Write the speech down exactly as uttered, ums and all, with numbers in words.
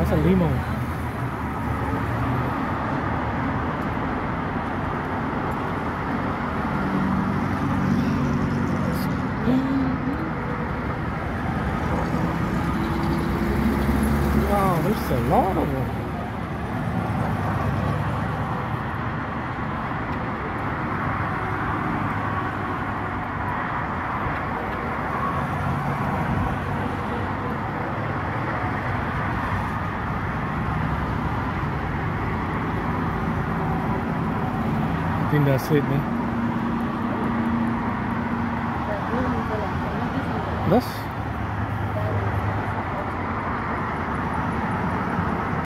a limo. Wow, there's a lot of them. I think that's it, man. That's